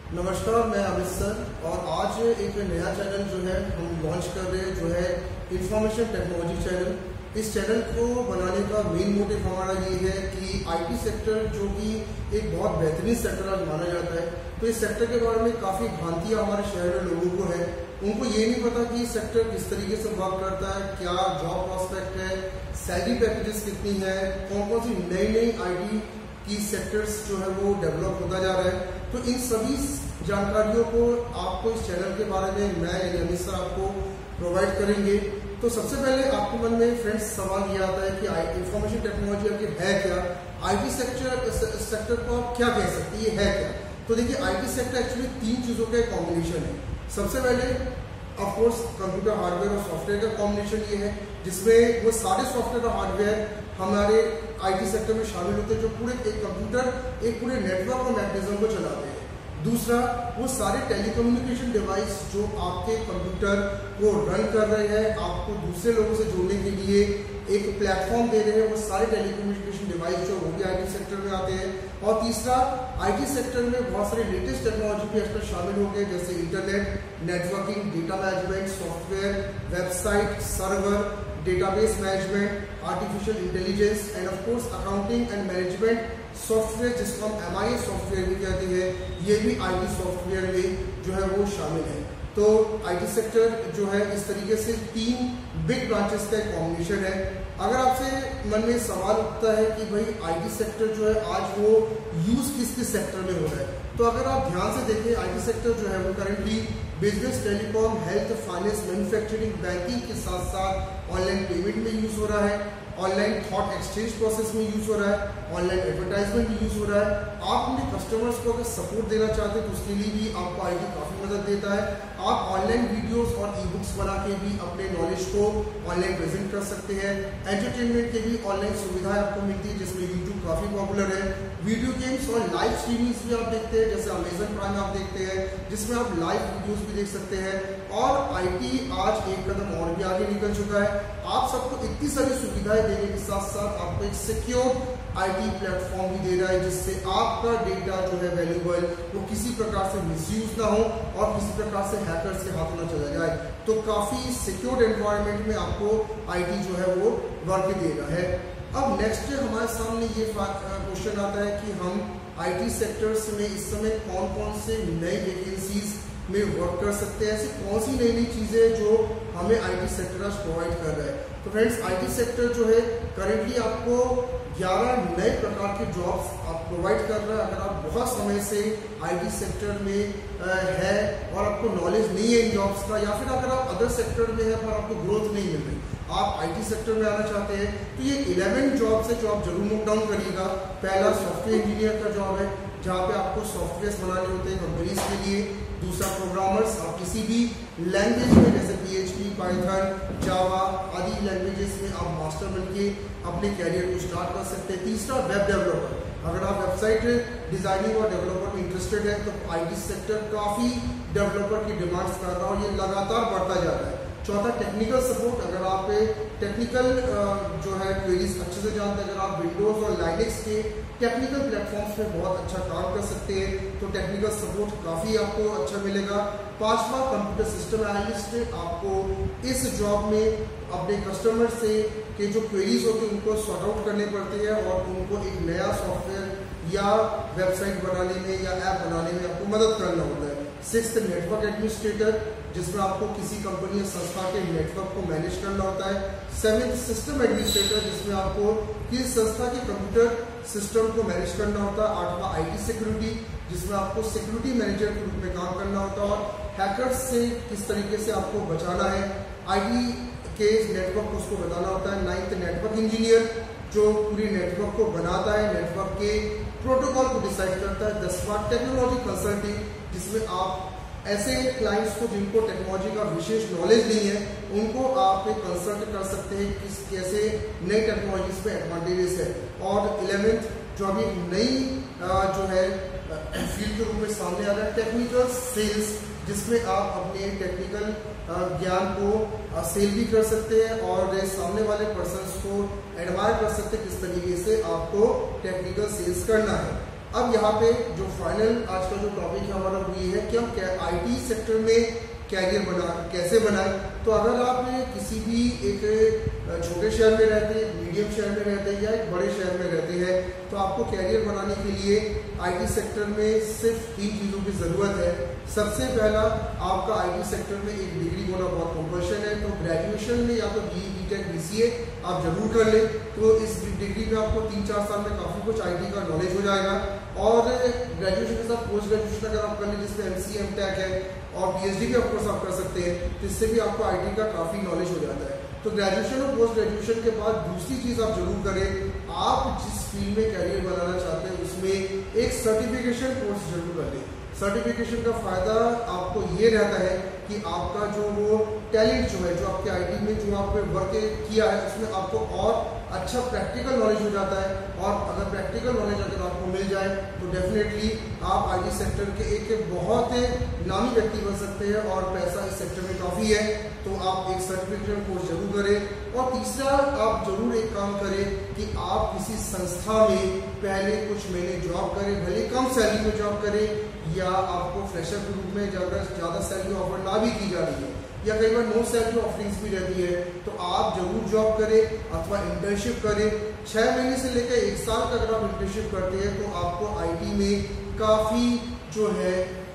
नमस्कार, मैं अमित सर और आज एक नया चैनल जो है हम लॉन्च कर रहे हैं, जो है इंफॉर्मेशन टेक्नोलॉजी चैनल। इस चैनल को बनाने का मेन मोटिव हमारा ये है कि आईटी सेक्टर जो कि एक बहुत बेहतरीन सेक्टर आज माना जाता है, तो इस सेक्टर के बारे में काफ़ी भ्रांतियाँ हमारे शहर में लोगों को है। उनको ये नहीं पता कि सेक्टर किस तरीके से वर्क करता है, क्या जॉब प्रॉस्पेक्ट है, सैलरी पैकेजेस कितनी है, कौन कौन सी नई नई आईटी की सेक्टर्स जो है वो डेवलप होता जा रहा है। तो इन सभी जानकारियों को आपको इस चैनल के बारे में मैं यानी अमित सर आपको प्रोवाइड करेंगे। तो सबसे पहले आपके मन में फ्रेंड्स सवाल ये आता है कि इंफॉर्मेशन टेक्नोलॉजी आखिर है क्या, आईटी सेक्टर को आप क्या कह सकते हैं, ये है क्या। तो देखिए, आईटी सेक्टर एक्चुअली तीन चीज़ों का एक कॉम्बिनेशन है। सबसे पहले ऑफकोर्स कंप्यूटर हार्डवेयर और सॉफ्टवेयर का कॉम्बिनेशन ये है, जिसमें वो सारे सॉफ्टवेयर और हार्डवेयर हमारे आईटी सेक्टर में शामिल होते हैं, जो पूरे एक कंप्यूटर एक पूरे नेटवर्क और मैकेनिज्म को चलाते हैं। दूसरा, वो सारे टेलीकम्युनिकेशन डिवाइस जो आपके कंप्यूटर को रन कर रहे हैं, आपको दूसरे लोगों से जोड़ने के लिए एक प्लेटफॉर्म दे रहे हैं, वो सारे टेलीकम्युनिकेशन डिवाइस जो वो भी आईटी सेक्टर में आते हैं। और तीसरा, आईटी सेक्टर में बहुत सारे लेटेस्ट टेक्नोलॉजी भी आजकल शामिल हो गए, जैसे internet, networking, data management, software, website, server, database management, artificial intelligence and of course accounting and management software, जिसको हम MIS सॉफ्टवेयर भी कहते हैं, ये भी आईटी सॉफ्टवेयर में जो है वो शामिल है। तो आईटी सेक्टर जो है इस तरीके से तीन बिग ब्रांचेस का एक कॉम्बिनेशन है। अगर आपसे मन में सवाल उठता है कि भाई आईटी सेक्टर जो है आज वो यूज किस किस सेक्टर में हो रहा है, तो अगर आप ध्यान से देखें, आईटी सेक्टर जो है वो currently business, telecom, health, finance, manufacturing, banking के साथ साथ ऑनलाइन पेमेंट में यूज हो रहा है, ऑनलाइन थॉट एक्सचेंज प्रोसेस में यूज हो रहा है, ऑनलाइन एडवर्टाइजमेंट में यूज हो रहा है। आप अपने कस्टमर्स को अगर सपोर्ट देना चाहते हैं तो उसके लिए भी आपको आईटी काफी मदद देता है। आप ऑनलाइन वीडियोस और ई बुक्स बना के भी अपने नॉलेज को ऑनलाइन प्रेजेंट कर सकते हैं। एंटरटेनमेंट के भी ऑनलाइन सुविधाएं आपको मिलती है, जिसमें यूट्यूब काफी पॉपुलर है। वीडियो गेम्स और लाइव स्ट्रीमिंग्स भी आप देखते हैं, जैसे अमेजन प्राइम आप देखते हैं, जिसमें आप लाइव वीडियोस भी देख सकते हैं। और आईटी आज एक कदम और भी आगे निकल चुका है। आप सबको इतनी सारी सुविधाएं देने के साथ साथ आपको एक सिक्योर आईटी प्लेटफॉर्म भी दे रहा है, जिससे आपका डेटा जो है वैल्यूबल, वो किसी प्रकार से मिसयूज ना हो और किसी प्रकार से हैकर्स के हाथों ना चला जाए। तो काफी सिक्योर्ड एनवायरनमेंट में आपको आईटी जो है वो वर्क दे रहा है। अब नेक्स्ट हमारे सामने ये क्वेश्चन आता है कि हम आईटी सेक्टर्स में इस समय कौन कौन से नए वैकेंसीज में वर्क कर सकते हैं, ऐसी कौन सी नई नई चीजें जो हमें आईटी सेक्टर आज प्रोवाइड कर रहा है। तो फ्रेंड्स, आईटी सेक्टर जो है करंटली आपको 11 नए प्रकार के जॉब्स आप प्रोवाइड कर रहा है। अगर आप बहुत समय से आईटी सेक्टर में है और आपको नॉलेज नहीं है इन जॉब्स का, या फिर अगर आप अदर सेक्टर में है पर आपको ग्रोथ नहीं मिल रही, आप आईटी सेक्टर में आना चाहते हैं, तो ये 11 जॉब से जो आप जरूर नोट डाउन करिएगा। पहला सॉफ्टवेयर इंजीनियर का जॉब है, जहाँ पे आपको सॉफ्टवेयर बनाने होते हैं कंपनीज के लिए। दूसरा, प्रोग्रामर्स, आप किसी भी लैंग्वेज में जैसे PHP, पाइथन, जावा आदि लैंग्वेजेस में आप मास्टर बनके अपने कैरियर को स्टार्ट कर सकते हैं। तीसरा, वेब डेवलपर, अगर आप वेबसाइट डिजाइनिंग और डेवलपर में इंटरेस्टेड है तो आईटी सेक्टर काफी डेवलपर की डिमांड्स कर रहा है और ये लगातार बढ़ता जा रहा है। चौथा, टेक्निकल सपोर्ट, अगर आप टेक्निकल जो है क्वेरीज अच्छे से जानते हैं, अगर आप विंडोज और लाइनेक्स के टेक्निकल प्लेटफॉर्म्स पे बहुत अच्छा काम कर सकते हैं तो टेक्निकल सपोर्ट काफ़ी आपको अच्छा मिलेगा। पांचवा, कंप्यूटर सिस्टम एनालिस्ट, आपको इस जॉब में अपने कस्टमर से के जो क्वेरीज होती है उनको सॉर्ट आउट करने पड़ते हैं और उनको एक नया सॉफ्टवेयर या वेबसाइट बनाने में या ऐप बनाने में आपको मदद करना होता है। सिक्स्थ, नेटवर्क एडमिनिस्ट्रेटर, जिसमें आपको किसी कंपनी या संस्था के नेटवर्क को मैनेज करना होता है। सेवेंथ, सिस्टम एडमिनिस्ट्रेटर, जिसमें आपको किसी संस्था के कंप्यूटर सिस्टम को मैनेज करना होता है। आठवां, आईटी सिक्योरिटी, जिसमें आपको सिक्योरिटी मैनेजर के रूप में काम करना होता है और हैकर्स से किस तरीके से आपको बचाना है, आईटी के नेटवर्क को उसको बताना होता है। नाइन्थ, नेटवर्क इंजीनियर, जो पूरी नेटवर्क को बनाता है, नेटवर्क के प्रोटोकॉल को डिसाइड करता है। 10वां, टेक्नोलॉजी कंसल्टिंग, जिसमें आप ऐसे क्लाइंट्स को जिनको टेक्नोलॉजी का विशेष नॉलेज नहीं है, उनको आप कंसल्ट कर सकते हैं किस कैसे नई टेक्नोलॉजीज पे एडवांटेजेस है। और 11th, जो अभी नई जो है फील्ड के रूप में सामने आ रहा है, टेक्निकल सेल्स, जिसमें आप अपने टेक्निकल ज्ञान को सेल भी कर सकते हैं और सामने वाले पर्सन्स को एडमायर कर सकते हैं किस तरीके से आपको टेक्निकल सेल्स करना है। अब यहाँ पे जो फाइनल आज का जो टॉपिक है हमारा वो ये कि हम आईटी सेक्टर में कैरियर कैसे बनाएं। तो अगर आप किसी भी एक छोटे शहर में रहते हैं, मीडियम शहर में रहते हैं या एक बड़े शहर में रहते हैं, तो आपको कैरियर बनाने के लिए आईटी सेक्टर में सिर्फ 3 चीज़ों की ज़रूरत है। सबसे पहला, आपका आईटी सेक्टर में एक डिग्री होना बहुत कंपल्शन है। तो ग्रेजुएशन में या तो BE BTech BCA आप जरूर कर लें। तो इस डिग्री में आपको 3-4 साल में काफ़ी कुछ आईटी का नॉलेज हो जाएगा। और ग्रेजुएशन के साथ पोस्ट ग्रेजुएशन अगर आप कर लें, जिसमें MCA MTech है, और PhD भी ऑफकोर्स आप कर सकते हैं, तो इससे भी आपको आईटी का काफ़ी नॉलेज हो जाता है। तो ग्रेजुएशन और पोस्ट ग्रेजुएशन के बाद दूसरी चीज़ आप जरूर करें, आप जिस फील्ड में कैरियर बनाना चाहते हैं उसमें एक सर्टिफिकेशन कोर्स जरूर कर लें। सर्टिफिकेशन का फ़ायदा आपको ये रहता है कि आपका जो वो टैलेंट जो है, जो आपके आईटी में जो आपने वर्क किया है, उसमें आपको और अच्छा प्रैक्टिकल नॉलेज हो जाता है। और अगर प्रैक्टिकल नॉलेज अगर आपको मिल जाए तो डेफिनेटली आप आईटी सेक्टर के एक बहुत नामी व्यक्ति बन सकते हैं और पैसा इस सेक्टर में काफ़ी है। तो आप एक सर्टिफिकेशन कोर्स जरूर करें। और तीसरा, आप जरूर एक काम करें कि आप किसी संस्था में पहले कुछ महीने जॉब करें, भले कम सैलरी में जॉब करें, या आपको फ्रेशर के रूप में ज़्यादा सैलरी ऑफर ना भी की जा रही है, या कई बार नो सैलरी ऑफरिंग्स भी रहती है, तो आप जरूर जॉब करें अथवा इंटर्नशिप करें। 6 महीने से लेकर 1 साल का अगर आप इंटर्नशिप करते हैं तो आपको आईटी में काफ़ी जो है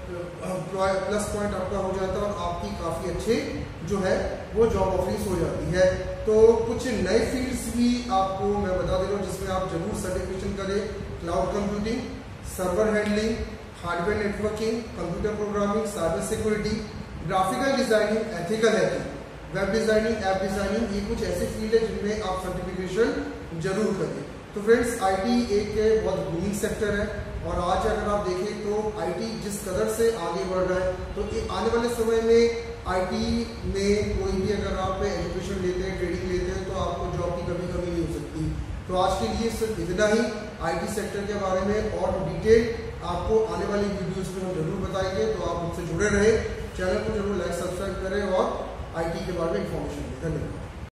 प्लस पॉइंट आपका हो जाता है और आपकी काफ़ी अच्छे जो है वो जॉब ऑफरिंग्स हो जाती है। तो कुछ नए फील्ड्स भी आपको मैं बता दे रहा हूँ जिसमें आप जरूर सर्टिफिकेशन करें। Cloud computing, server handling, hardware networking, computer programming, cyber security, graphical designing, ethical hacking, web designing, app designing, ये कुछ ऐसे फील्ड है जिनमें आप सर्टिफिकेशन जरूर करें। तो फ्रेंड्स, आईटी एक बहुत बूमिंग सेक्टर है और आज अगर आप देखें तो आईटी जिस कदर से आगे बढ़ रहा है, तो आने वाले समय में आईटी में कोई भी अगर आप एजुकेशन लेते हैं, ट्रेनिंग लेते हैं, तो आपको जॉब की कभी कमी नहीं हो सकती। तो आज के लिए सिर्फ इतना ही आईटी सेक्टर के बारे में, और डिटेल आपको आने वाली वीडियोस में हम जरूर बताएंगे। तो आप मुझसे जुड़े रहे, चैनल को जरूर लाइक सब्सक्राइब करें और आईटी के बारे में इंफॉर्मेशन दें। धन्यवाद।